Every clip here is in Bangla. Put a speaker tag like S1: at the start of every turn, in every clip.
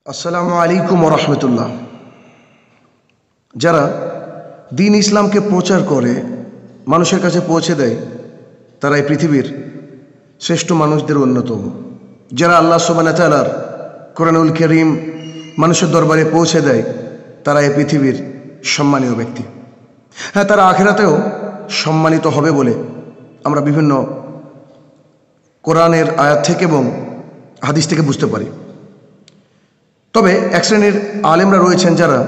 S1: আসসালামু আলাইকুম ওয়া রাহমাতুল্লাহ। যারা দিন ইসলামকে প্রচার করে মানুষের কাছে পৌঁছে দেয় তারা এই পৃথিবীর শ্রেষ্ঠ মানুষদের অন্যতম। যারা আল্লাহ সুবহানাহু ওয়া তাআলার কোরআনুল কারীম মানুষের দরবারে পৌঁছে দেয় তারা এই পৃথিবীর সম্মানীয় ব্যক্তি। হ্যাঁ, তারা আখিরাতেও সম্মানিত হবে বলে আমরা বিভিন্ন কোরআনের আয়াত থেকে এবং হাদিস থেকে বুঝতে পারি। তবে এক শ্রেণীর আলেমরা রয়েছেন যারা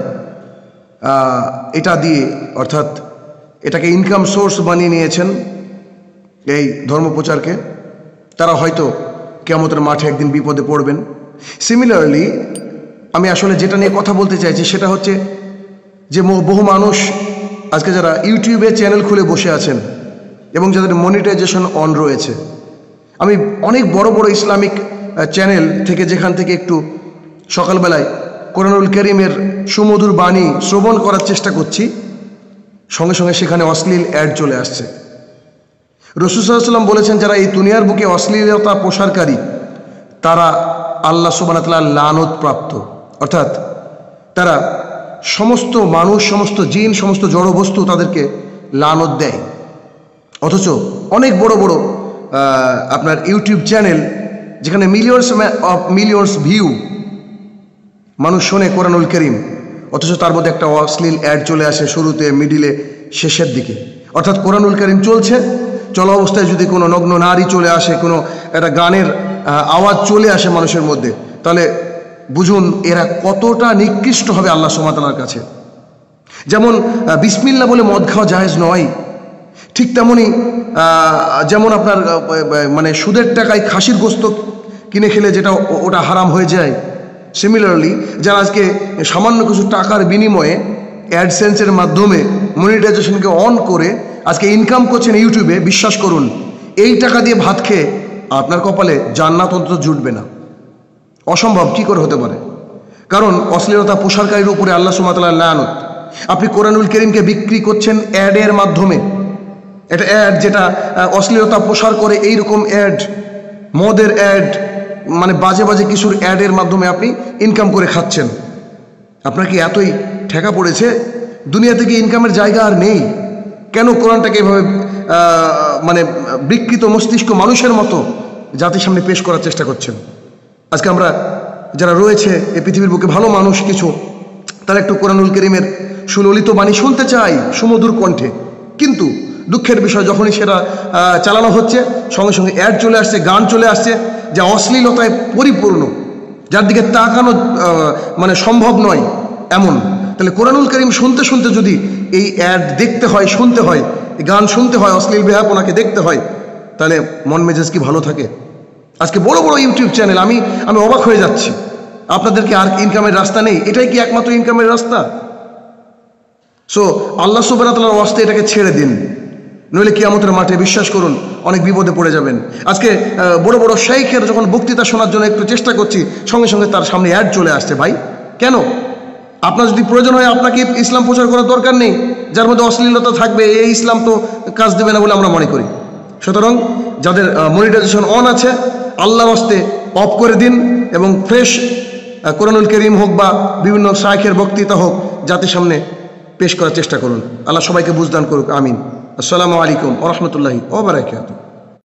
S1: এটা দিয়ে অর্থাৎ এটাকে ইনকাম সোর্স বানিয়ে নিয়েছেন এই ধর্মপ্রচারকে। তারা হয়তো কিয়ামতের মাঠে একদিন বিপদে পড়বেন। সিমিলারলি আমি আসলে যেটা নিয়ে কথা বলতে চাইছি সেটা হচ্ছে যে বহু মানুষ আজকে যারা ইউটিউবে চ্যানেল খুলে বসে আছেন এবং যাদের মনিটাইজেশন অন রয়েছে, আমি অনেক বড় বড় ইসলামিক চ্যানেল থেকে যেখান থেকে একটু সকালবেলায় কোরআনুল কারীমের সুমধুর বাণী শ্রবণ করার চেষ্টা করছি, সঙ্গে সঙ্গে সেখানে অশ্লীল অ্যাড চলে আসছে। রাসূল সাল্লাল্লাহু আলাইহি ওয়াসাল্লাম বলেছেন, যারা এই দুনিয়ার বুকে অশ্লীলতা প্রসারকারী তারা আল্লাহ সুবহানাহু ওয়া তাআলার লানত প্রাপ্ত। অর্থাৎ তারা সমস্ত মানুষ, সমস্ত জিন, সমস্ত জড় বস্তু তাদেরকে লানত দেয়। অথচ অনেক বড় বড় আপনার ইউটিউব চ্যানেল যেখানে মিলিয়নস ভিউ মানুষ শোনে কোরআনুল কারীম, অথচ তার মধ্যে একটা অশ্লীল অ্যাড চলে আসে শুরুতে, মিডিলে, শেষের দিকে। অর্থাৎ কোরআনুল কারীম চলছে, চলা অবস্থায় যদি কোনো নগ্ন নারী চলে আসে, কোনো একটা গানের আওয়াজ চলে আসে মানুষের মধ্যে, তাহলে বুঝুন এরা কতটা নিকৃষ্ট হবে আল্লাহ সুবহানাহু ওয়া তাআলার কাছে। যেমন বিসমিল্লাহ বলে মদ খাওয়া জায়েজ নয়, ঠিক তেমনই যেমন আপনার মানে সুদের টাকায় খাসির গোস্ত কিনে খেলে যেটা ওটা হারাম হয়ে যায়, সিমিলারলি যারা আজকে সামান্য কিছু টাকার বিনিময়ে অ্যাডসেন্সের মাধ্যমে মনিটাইজেশনকে অন করে আজকে ইনকাম করছেন ইউটিউবে, বিশ্বাস করুন এই টাকা দিয়ে ভাত খেয়ে আপনার কপালে জান্নাত অন্তত জুটবে না। অসম্ভব, কি করে হতে পারে? কারণ অশ্লীলতা প্রসারকারীর উপরে আল্লাহ সুবহানাহু ওয়া তাআলার লানত। আপনি কোরআনুল কারীমকে বিক্রি করছেন অ্যাডের মাধ্যমে। এটা অ্যাড যেটা অশ্লীলতা প্রসার করে, এইরকম অ্যাড, মদের অ্যাড, মানে বাজে বাজে কিছুর অ্যাডের মাধ্যমে আপনি ইনকাম করে খাচ্ছেন। আপনার কি এতই ঠেকা পড়েছে? দুনিয়া থেকে ইনকামের জায়গা আর নেই? কেন কোরআনটাকে এভাবে মানে বিকৃত মস্তিষ্ক মানুষের মতো জাতির সামনে পেশ করার চেষ্টা করছেন? আজকে আমরা যারা রয়েছে এই পৃথিবীর বুকে ভালো মানুষ কিছু, তারা একটু কোরআনুল কারীমের সুললিত বাণী শুনতে চাই সুমধুর কণ্ঠে, কিন্তু দুঃখের বিষয় যখনই সেটা চালানো হচ্ছে সঙ্গে সঙ্গে অ্যাড চলে আসছে, গান চলে আসছে যা অশ্লীলতায় পরিপূর্ণ, যার দিকে তাকানো মানে সম্ভব নয় এমন। তাহলে কোরআনুল কারীম শুনতে শুনতে যদি এই অ্যাড দেখতে হয়, শুনতে হয়, গান শুনতে হয়, অশ্লীল বেহাপনাকে দেখতে হয়, তাহলে মন মেজাজ কি ভালো থাকে? আজকে বড় বড় ইউটিউব চ্যানেল, আমি অবাক হয়ে যাচ্ছি। আপনাদেরকে আর ইনকামের রাস্তা নেই? এটাই কি একমাত্র ইনকামের রাস্তা? সো আল্লাহ সুবহানাহু ওয়া তাআলার ওয়াস্তে এটাকে ছেড়ে দিন, নইলে কিয়ামতের মাঠে বিশ্বাস করুন অনেক বিপদে পড়ে যাবেন। আজকে বড় বড় শেইখের যখন বক্তৃতা শোনার জন্য একটু চেষ্টা করছি, সঙ্গে সঙ্গে তার সামনে অ্যাড চলে আসছে। ভাই কেন? আপনার যদি প্রয়োজন হয় আপনাকে ইসলাম প্রচার করার দরকার নেই, যার মধ্যে অশ্লীলতা থাকবে এই ইসলাম তো কাজ দেবে না বলে আমরা মনে করি। সুতরাং যাদের মনিটাইজেশন অন আছে আল্লাহর ওয়াস্তে অফ করে দিন এবং ফ্রেশ কোরআনুল কারীম হোক বা বিভিন্ন শাইখের বক্তৃতা হোক জাতির সামনে পেশ করার চেষ্টা করুন। আল্লাহ সবাইকে বুঝদান করুক, আমিন। আসসালামু আলাইকুম ওয়া রাহমাতুল্লাহি ওয়া বারাকাতুহু।